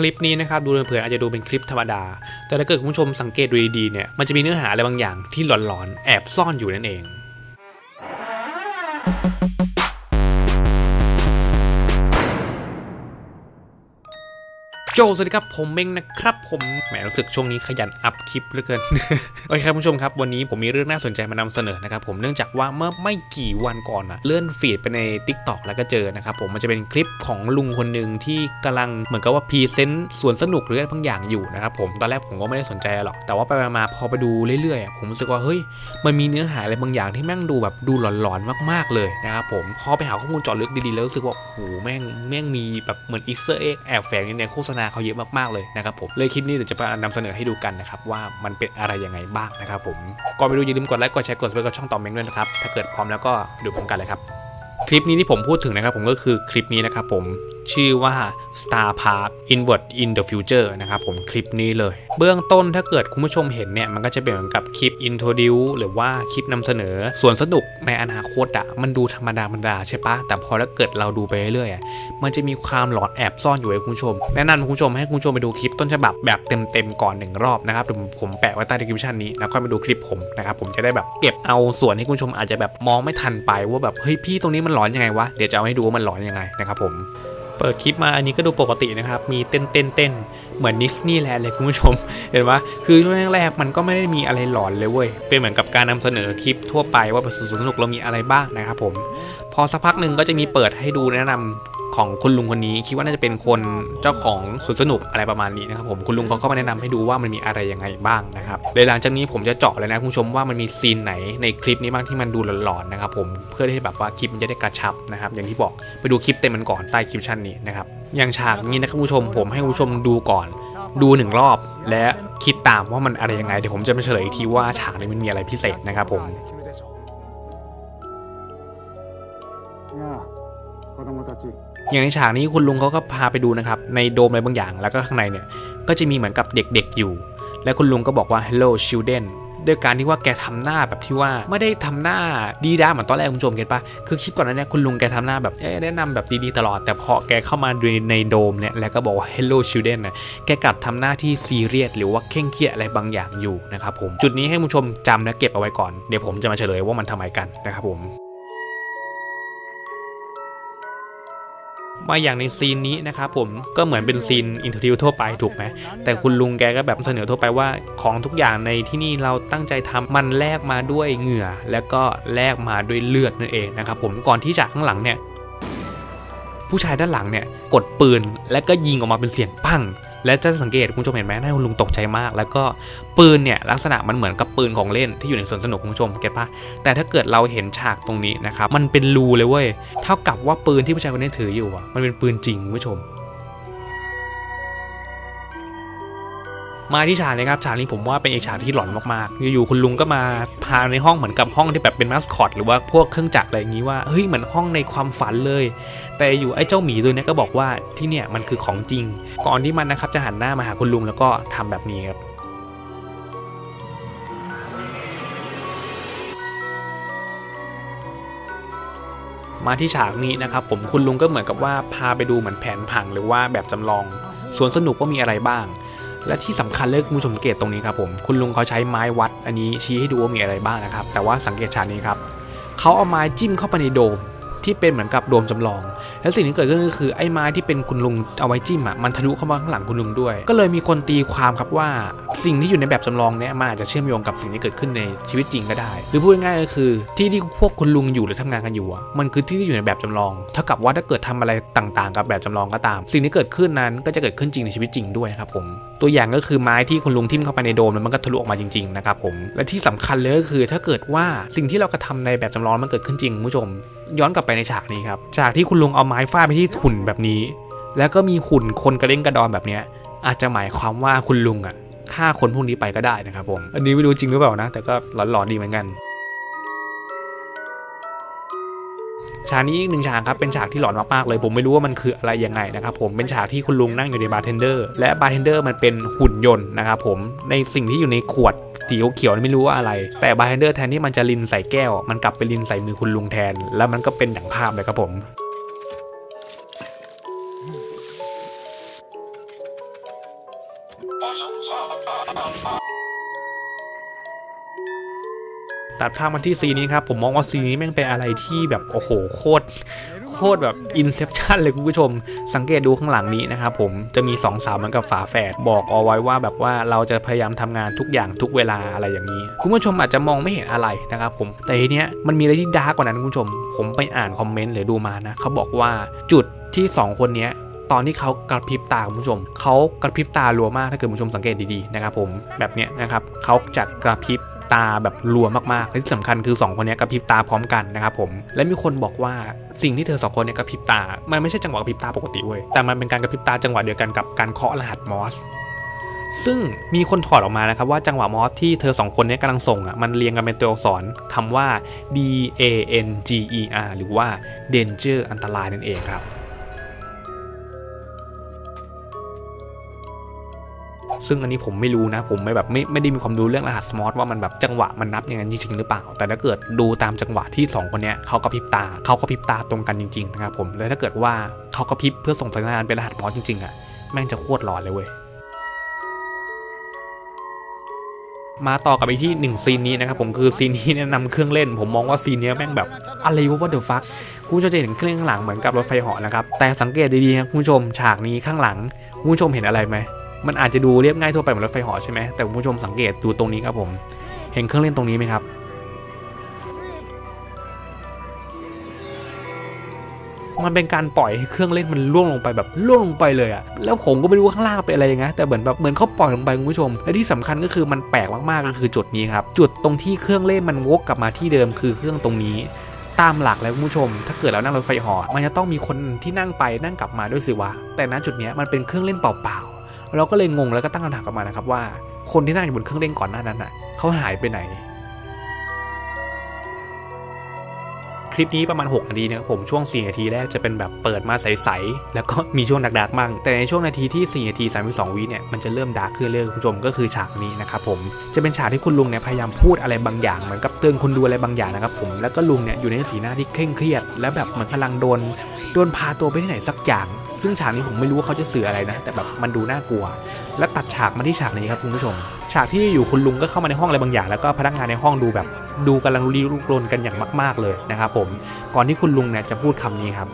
ลิปนี้นะครับดูเผินๆอาจจะดูเป็นคลิปธรรมดาแต่ถ้าเกิดคุณผู้ชมสังเกตดูดีๆเนี่ยมันจะมีเนื้อหาอะไรบางอย่างที่หลอนๆแอบซ่อนอยู่นั่นเองโจสวัสดีครับผมเม้งนะครับผมแหมรู้สึกช่วงนี้ขยันอัพคลิปเหลือเกิน โอเคครับผู้ชมครับวันนี้ผมมีเรื่องน่าสนใจมานำเสนอนะครับผมเนื่องจากว่าเมื่อไม่กี่วันก่อนเลื่อนฟีดไปใน TikTok แล้วก็เจอนะครับผมมันจะเป็นคลิปของลุงคนหนึ่งที่กำลังเหมือนกับว่าพรีเซนต์สวนสนุกหรืออะไรบางอย่างอยู่นะครับผมตอนแรกผมก็ไม่ได้สนใจหรอกแต่ว่าไปมาพอไปดูเรื่อยๆผมรู้สึกว่าเฮ้ยมันมีเนื้อหาอะไรบางอย่างที่แม่งดูแบบดูหลอนๆมากๆเลยนะครับผมพอไปหาข้อมูลเจาะลึกดีๆแล้วรู้สึกว่าโอ้โหแม่งมีแบบเหมือนอีสเตอร์เอ็กแอบแฝงในโฆษณาเขาเยอะมากๆเลยนะครับผมเลยคลิปนี้เดี๋ยวจะมานำเสนอให้ดูกันนะครับว่ามันเป็นอะไรยังไงบ้างนะครับผมก่อนไปดูอย่าลืมกดไลค์กดแชร์กดซับสไครบ์ช่องต่อเม้งด้วยนะครับถ้าเกิดพร้อมแล้วก็ดูพร้อมกันเลยครับคลิปนี้ที่ผมพูดถึงนะครับผมก็คือคลิปนี้นะครับผมชื่อว่า Star Park Inward in the Future นะครับผมคลิปนี้เลยเบื้องต้นถ้าเกิดคุณผู้ชมเห็นเนี่ยมันก็จะเป็นเหมือนกับคลิป Introduce หรือว่าคลิปนำเสนอสวนสนุกในอนาคตมันดูธรรมดาใช่ปะแต่พอถ้าเกิดเราดูไปเรื่อยๆมันจะมีความหลอนแอบซ่อนอยู่ไว้คุณผู้ชมแนะนำคุณผู้ชมให้คุณผู้ชมไปดูคลิปต้นฉบับแบบเต็มก่อน1รอบนะครับผมแปะไว้ใต้ description นี้แล้วค่อยมาดูคลิปผมนะครับผมจะได้แบบเก็บเอาส่วนที่คุณผู้ชมอาจจะแบบมองไม่ทันไปว่าแบบเฮ้ยพี่ตรงนี้มันหลอนยังไงวะเดี๋ยวจะเอาให้ดูว่ามันหลอนยังไงนะครับผมเปิดคลิปมาอันนี้ก็ดูปกตินะครับมีเต้นเหมือนดิสนีย์แลนด์เลยคุณผู้ชมเห็นไหมคือช่วงแรกมันก็ไม่ได้มีอะไรหลอนเลยเว้ยเป็นเหมือนกับการนำเสนอคลิปทั่วไปว่าสวนสนุกเรามีอะไรบ้างนะครับผมพอสักพักหนึ่งก็จะมีเปิดให้ดูแนะนำของคุณลุงคนนี้คิดว่าน่าจะเป็นคนเจ้าของสวนสนุกอะไรประมาณนี้นะครับผมคุณลุงเขาก็มาแนะนำให้ดูว่ามันมีอะไรยังไงบ้างนะครับหลังจากนี้ผมจะเจาะเลยนะคุณผู้ชมว่ามันมีซีนไหนในคลิปนี้บ้างที่มันดูหลอนๆนะครับผมเพื่อที่แบบว่าคลิปมันจะได้กระชับนะครับอย่างที่บอกไปดูคลิปเต็มมันก่อนใต้คลิปชั่นนี้นะครับอย่างฉากนี้นะครับคุณผู้ชมผมให้คุณผู้ชมดูก่อนดู1รอบและคิดตามว่ามันอะไรยังไงเดี๋ยวผมจะมาเฉลยอีกทีว่าฉากนี้มันมีอะไรพิเศษนะครับผมอย่างในฉากนี้คุณลุงเขาก็พาไปดูนะครับในโดมอะไรบางอย่างแล้วก็ข้างในเนี่ยก็จะมีเหมือนกับเด็กๆอยู่และคุณลุงก็บอกว่า hello children ด้วยการที่ว่าแกทำหน้าแบบที่ว่าไม่ได้ทำหน้าดีด้าเหมือนตอนแรกคุณผู้ชมเห็นปะคือคลิปก่อนนั้นเนี่ยคุณลุงแกทำหน้าแบบแนะนำแบบดีๆตลอดแต่พอแกเข้ามาในโดมเนี่ยแล้วก็บอกว่า hello children นะแกกลับทำหน้าที่ซีเรียสหรือว่าเคร่งเครียดอะไรบางอย่างอยู่นะครับผมจุดนี้ให้คุณผู้ชมจำและเก็บเอาไว้ก่อนเดี๋ยวผมจะมาเฉลยว่ามันทำไมกันนะครับผมมาอย่างในซีนนี้นะครับผมก็เหมือนเป็นซีนอินเทอร์วิวทั่วไปถูกไหมแต่คุณลุงแกก็แบบเสนอทั่วไปว่าของทุกอย่างในที่นี่เราตั้งใจทำมันแลกมาด้วยเหงื่อแล้วก็แลกมาด้วยเลือดนั่นเองนะครับผมก่อนที่จากข้างหลังเนี่ยผู้ชายด้านหลังเนี่ยกดปืนแล้วก็ยิงออกมาเป็นเสียงปั้งและจะสังเกตคุณผู้ชมเห็นไหมหน้าคุณลุงตกใจมากแล้วก็ปืนเนี่ยลักษณะมันเหมือนกับปืนของเล่นที่อยู่ในสวนสนุกคุณผู้ชมเก็ตปะแต่ถ้าเกิดเราเห็นฉากตรงนี้นะครับมันเป็นรูเลยเว้ยเท่ากับว่าปืนที่ผู้ชายคนนี้ถืออยู่มันเป็นปืนจริงคุณผู้ชมมาที่ฉากนี้ครับฉากนี้ผมว่าเป็นอีกฉากที่หลอนมากๆอยู่ๆคุณลุงก็มาพาในห้องเหมือนกับห้องที่แบบเป็นมาสคอตหรือว่าพวกเครื่องจักรอะไรอย่างนี้ว่าเฮ้ยเหมือนห้องในความฝันเลยแต่อยู่ไอ้เจ้าหมีตัวนี้ก็บอกว่าที่เนี่ยมันคือของจริงก่อนที่มันนะครับจะหันหน้ามาหาคุณลุงแล้วก็ทำแบบนี้ครับมาที่ฉากนี้นะครับผมคุณลุงก็เหมือนกับว่าพาไปดูเหมือนแผนผังหรือว่าแบบจำลองสวนสนุกว่ามีอะไรบ้างและที่สำคัญเลยคุณผู้ชมสังเกตตรงนี้ครับผมคุณลุงเขาใช้ไม้วัดอันนี้ชี้ให้ดูว่ามีอะไรบ้างนะครับแต่ว่าสังเกตฉากนี้ครับเขาเอาไม้จิ้มเข้าไปในโดมที่เป็นเหมือนกับโดมจำลองและสิ่งที่เกิดขึ้นก็คือไอ้ไม้ที่เป็นคุณลุงเอาไว้จิ้มมันทะลุเข้ามาข้างหลังคุณลุงด้วยก็เลยมีคนตีความครับว่าสิ่งที่อยู่ในแบบจำลองเนี้ยมันอาจจะเชื่อมโยงกับสิ่งที่เกิดขึ้นในชีวิตจริงก็ได้หรือพูดง่ายๆก็คือที่พวกคุณลุงอยู่หรือทำงานกันอยู่มันคือที่อยู่ในแบบจำลองเท่ากับว่าถ้าเกิดทำอะไรต่างๆกับแบบจำลองก็ตามสิ่งที่เกิดขึ้นนั้นก็จะเกิดขึ้นจริงในชีวิตจริงด้วยครับผมตัวอย่างก็คือไม้ที่คุณลุงทิ่มเข้าไปในโดมแล้วมันก็ทะลุออกมาจริงๆนะครับผมและที่สำคัญเลยก็คือถ้าเกิดว่าสิ่งที่เรากระทำในแบบจำลองมันเกิดขึ้นจริงคุณผู้ชมย้อนกลับไปในฉากนี้ครับฉากที่คุณลุงเอาไม้ฟาดไปที่หุ่นแบบนี้แล้วก็มีหุ่นคนกระเด้งกระดอนแบบนี้อาจจะหมายความว่าคุณลุงฆ่าคนพวกนี้ไปก็ได้นะครับผมอันนี้ไม่รู้จริงหรือเปล่านะแต่ก็หลอนๆดีเหมือนกันฉากนี้อีกหนึ่งฉากครับเป็นฉากที่หลอนมากๆเลยผมไม่รู้ว่ามันคืออะไรยังไงนะครับผมเป็นฉากที่คุณลุงนั่งอยู่ในบาร์เทนเดอร์และบาร์เทนเดอร์มันเป็นหุ่นยนต์นะครับผมในสิ่งที่อยู่ในขวดสีเขียวไม่รู้ว่าอะไรแต่บาร์เทนเดอร์แทนที่มันจะลินใส่แก้วมันกลับไปลินใส่มือคุณลุงแทนแล้วมันก็เป็นอย่างภาพเลยครับผมตัดภาพมาที่ซีนนี้ครับผมมองว่าซีนนี้แม่งเป็นอะไรที่แบบโอ้โหโคตรแบบอินเซปชั่นเลยคุณผู้ชมสังเกตดูข้างหลังนี้นะครับผมจะมี2 สาวเหมือนกับฝาแฝดบอกเอาไว้ว่าแบบว่าเราจะพยายามทำงานทุกอย่างทุกเวลาอะไรอย่างนี้คุณผู้ชมอาจจะมองไม่เห็นอะไรนะครับผมแต่ทีเนี้ยมันมีอะไรที่ดาร์กกว่านั้นคุณผู้ชมผมไปอ่านคอมเมนต์หรือดูมานะเขาบอกว่าจุดที่2 คนนี้ตอนที่เขากระพริบตาคุณผู้ชมเขากระพริบตารัวมากถ้าเกิดคุณผู้ชมสังเกตดีๆนะครับผมแบบเนี้ยนะครับเขาจะกระพริบตาแบบรัวมากๆและที่สำคัญคือ2 คนนี้กระพริบตาพร้อมกันนะครับผมและมีคนบอกว่าสิ่งที่เธอ2 คนนี้กระพริบตามันไม่ใช่จังหวะกระพริบตาปกติเว้ยแต่มันเป็นการกระพริบตาจังหวะเดียวกันกับการเคาะรหัสมอสซึ่งมีคนถอดออกมานะครับว่าจังหวะมอสที่เธอ2 คนนี้กำลังส่งอ่ะมันเรียงกันเป็นตัวอักษรคำว่า DANGER หรือว่า Danger อันตรายนั่นเองครับซึ่งอันนี้ผมไม่รู้นะผมไม่ได้มีความรู้เรื่องรหัสมอสว่ามันแบบจังหวะมันนับอย่างนั้นจริงๆหรือเปล่าแต่ถ้าเกิดดูตามจังหวะที่2 คนนี้เขากระพริบตาตรงกันจริงๆนะครับผมแล้วถ้าเกิดว่าเขากระพริบเพื่อส่งสัญญาณเป็นรหัสมอสจริงๆอ่ะแม่งจะโคตรหลอนเลยเว้ยมาต่อกับไปที่1 ซีนนี้นะครับผมคือซีนนี้เนี่ยนำเครื่องเล่นผมมองว่าซีนนี้แม่งแบบอะไรวะว่าเดอะฟัคคุณผู้ชมจะเห็นเครื่องข้างหลังเหมือนกับรถไฟเหาะนะครับแต่สังเกตดีๆครับคุณผู้ชมฉากนี้ข้างหลังคุณผู้ชมเห็นอะไรไหมมันอาจจะดูเรียบง่ายทั่วไปเหมือนรถไฟเหาะใช่ไหมแต่คุณผู้ชมสังเกตดูตรงนี้ครับผมเห็นเครื่องเล่นตรงนี้ไหมครับมันเป็นการปล่อยให้เครื่องเล่นมันล่วงลงไปแบบล่วงลงไปเลยอะแล้วผมก็ไม่รู้ข้างล่างเป็นอะไรยังไงแต่เหมือนเขาปล่อยลงไปคุณผู้ชมและที่สำคัญก็คือมันแปลกมากๆก็คือจุดนี้ครับจุดตรงที่เครื่องเล่นมันวกกลับมาที่เดิมคือเครื่องตรงนี้ตามหลักแล้วคุณผู้ชมถ้าเกิดเรานั่งรถไฟเหาะมันจะต้องมีคนที่นั่งไปนั่งกลับมาด้วยสิวะแต่ณจุดนี้มันเป็นเครื่องเล่นเปล่าเราก็เลยงงแล้วก็ตั้งคำถามกลับมานะครับว่าคนที่นั่งอยู่บนเครื่องเล่นก่อนหน้านั้นน่ะเขาหายไปไหนคลิปนี้ประมาณ6 นาทีนะครับผมช่วง4 นาทีแรกจะเป็นแบบเปิดมาใสๆแล้วก็มีช่วงดักๆมั่งแต่ในช่วงนาทีที่4 นาที 32 วิเนี่ยมันจะเริ่มดาร์กขึ้นเรื่อยๆคุณผู้ชมก็คือฉากนี้นะครับผมจะเป็นฉากที่คุณลุงเนี่ยพยายามพูดอะไรบางอย่างเหมือนกับเตือนคนดูอะไรบางอย่างนะครับผมแล้วก็ลุงเนี่ยอยู่ในสีหน้าที่เคร่งเครียดและแบบเหมือนกำลังโดนพาตัวไปที่ไหนสักอย่างซึ่งฉากนี้ผมไม่รู้ว่าเขาจะสื่ออะไรนะแต่แบบมันดูน่ากลัวและตัดฉากมาที่ฉากนี้ครับคุณผู้ชมฉากที่อยู่คุณลุงก็เข้ามาในห้องอะไรบางอย่างแล้วก็พนักงานในห้องดูกำลังรีรุกรนกันอย่างมากๆเลยนะครับผมก่อนที่คุณลุงเนี่ยจะพูดคำนี้ครับ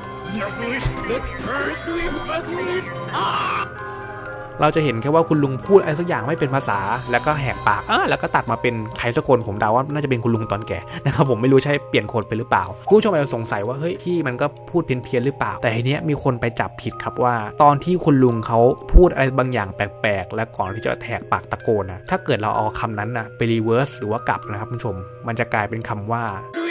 เราจะเห็นแค่ว่าคุณลุงพูดอะไรสักอย่างไม่เป็นภาษาแล้วก็แหกปากแล้วก็ตัดมาเป็นใครสักคนผมเดาว่าน่าจะเป็นคุณลุงตอนแก่นะครับผมไม่รู้ใช่เปลี่ยนคนไปหรือเปล่าผู้ชมอาจจะสงสัยว่าเฮ้ยที่มันก็พูดเพี้ยนหรือเปล่าแต่ทีเนี้ยมีคนไปจับผิดครับว่าตอนที่คุณลุงเขาพูดอะไรบางอย่างแปลกๆและก่อนที่จะแหกปากตะโกนนะถ้าเกิดเราเอาคำนั้นนะไปรีเวิร์สหรือว่ากลับนะครับผู้ชมมันจะกลายเป็นคำว่า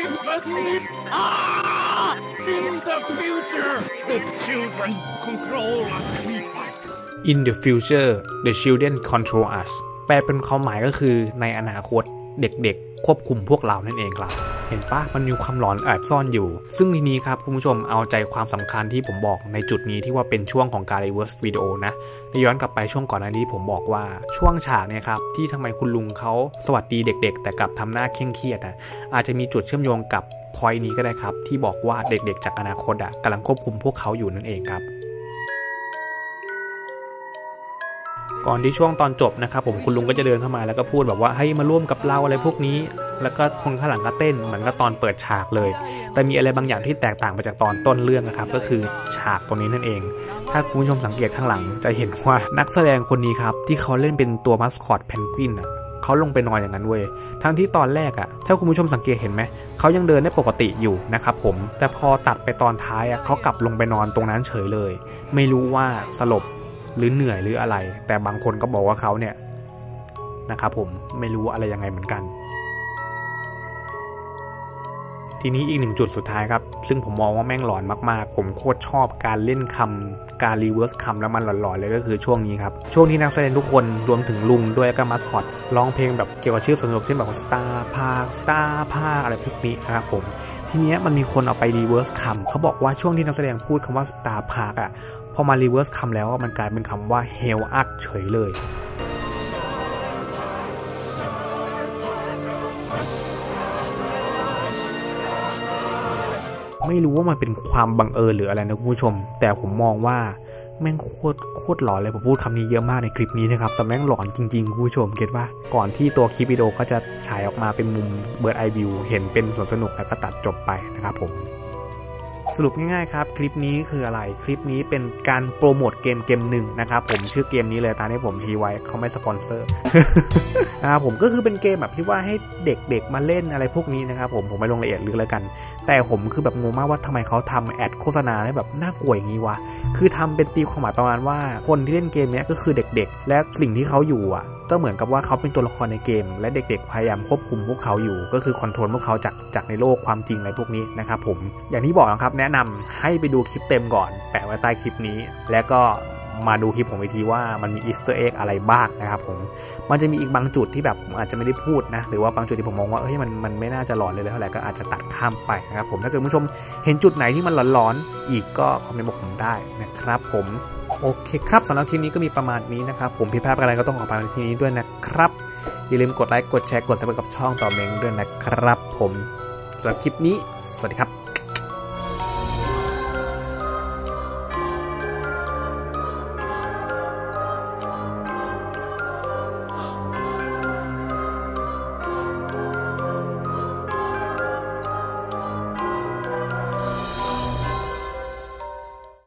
In the future the children control us แปลเป็นความหมายก็คือในอนาคตเด็กๆควบคุมพวกเรานั่นเองครับเห็นปะมันมีความหลอนแอบซ่อนอยู่ซึ่งทีนี้ครับคุณผู้ชมเอาใจความสำคัญที่ผมบอกในจุดนี้ที่ว่าเป็นช่วงของการ reverse video นะย้อนกลับไปช่วงก่อนหน้านี้ผมบอกว่าช่วงฉากเนี่ยครับที่ทำไมคุณลุงเขาสวัสดีเด็กๆแต่กลับทำหน้าเคร่งเครียดอาจจะมีจุดเชื่อมโยงกับพอยต์นี้ก็ได้ครับที่บอกว่าเด็กๆจากอนาคตกำลังควบคุมพวกเขาอยู่นั่นเองครับก่อนที่ช่วงตอนจบนะครับผมคุณลุงก็จะเดินเข้ามาแล้วก็พูดแบบว่าให้มาร่วมกับเราอะไรพวกนี้แล้วก็คนข้างหลังก็เต้นเหมือนกับตอนเปิดฉากเลยแต่มีอะไรบางอย่างที่แตกต่างไปจากตอนต้นเรื่องนะครับก็คือฉากตรงนี้นั่นเองถ้าคุณผู้ชมสังเกตข้างหลังจะเห็นว่านักแสดงคนนี้ครับที่เขาเล่นเป็นตัวมัสคอตเพนกวินเขาลงไปนอนอย่างนั้นเว้ยทั้งที่ตอนแรกถ้าคุณผู้ชมสังเกตเห็นไหมเขายังเดินได้ปกติอยู่นะครับผมแต่พอตัดไปตอนท้ายเขากลับลงไปนอนตรงนั้นเฉยเลยไม่รู้ว่าสลบหรือเหนื่อยหรืออะไรแต่บางคนก็บอกว่าเขาเนี่ยนะครับผมไม่รู้อะไรยังไงเหมือนกันทีนี้อีก1 จุดสุดท้ายครับซึ่งผมมองว่าแม่งหลอนมากๆผมโคตรชอบการเล่นคำการรีเวิร์สคำแล้วมันหลอนๆเลยก็คือช่วงนี้ครับช่วงที่นักแสดงทุกคนรวมถึงลุงด้วยก็มัสคอตร้องเพลงแบบเกี่ยวกับชื่อสนุกเช่นแบบสตาร์พาร์อะไรพวกนี้นะครับผมทีนี้มันมีคนเอาไปรีเวิร์สคำเขาบอกว่าช่วงที่นักแสดงพูดคำว่าสตาร์พาร์พอมารีเวิร์สคำแล้วมันกลายเป็นคำว่าเฮลอัดเฉยเลยไม่รู้ว่ามันเป็นความบังเอิญหรืออะไรนะคุณผู้ชมแต่ผมมองว่าแม่งโคตรหลอนเลยผมพูดคำนี้เยอะมากในคลิปนี้นะครับแต่แม่งหลอนจริงๆคุณผู้ชมเก็ตว่าก่อนที่ตัวคลิปวิดีโอก็จะฉายออกมาเป็นมุมเบิร์ดไอวิวเห็นเป็นสวนสนุกแล้วก็ตัดจบไปนะครับผมสรุปง่ายๆครับคลิปนี้คืออะไรคลิปนี้เป็นการโปรโมทเกมหนึ่งนะครับผมชื่อเกมนี้เลยตามที่ผมชี้ไว้เขาไม่สปอนเซอร์ นะครับผมก็คือเป็นเกมแบบที่ว่าให้เด็กๆมาเล่นอะไรพวกนี้นะครับผมไม่ลงรายละเอียดลึกแล้วกันแต่ผมคือแบบงงมากว่าทำไมเขาทำแอดโฆษณาได้แบบน่ากลัวอย่างนี้วะคือทำเป็นตีความหมายประมาณว่าคนที่เล่นเกมนี้ก็คือเด็กๆและสิ่งที่เขาอยู่อ่ะก็เหมือนกับว่าเขาเป็นตัวละครในเกมและเด็กๆพยายามควบคุมพวกเขาอยู่ก็คือคอนโทรลพวกเขาจากในโลกความจริงอะไรพวกนี้นะครับผมอย่างที่บอกนะครับแนะนำให้ไปดูคลิปเต็มก่อนแปะไว้ใต้คลิปนี้แล้วก็มาดูคลิปผมอีกทีว่ามันมีอีสเตอร์เอ็กอะไรบ้างนะครับผมมันจะมีอีกบางจุดที่แบบผมอาจจะไม่ได้พูดนะหรือว่าบางจุดที่ผมมองว่ามันไม่น่าจะหลอนเลยเท่าไหร่ก็อาจจะตัดข้ามไปนะครับผมถ้าเกิดผู้ชมเห็นจุดไหนที่มันหลอนๆอีกก็คอมเมนต์บอกผมได้นะครับผมโอเคครับสำหรับคลิปนี้ก็มีประมาณนี้นะครับผมผิดพลาดอะไรก็ต้องขออภัยในที่นี้ด้วยนะครับอย่าลืมกดไลค์กดแชร์กดซับสไครบ์กับช่องต่อเมงด้วยนะครับผมสำหรับคลิปนี้สวัสดีครับ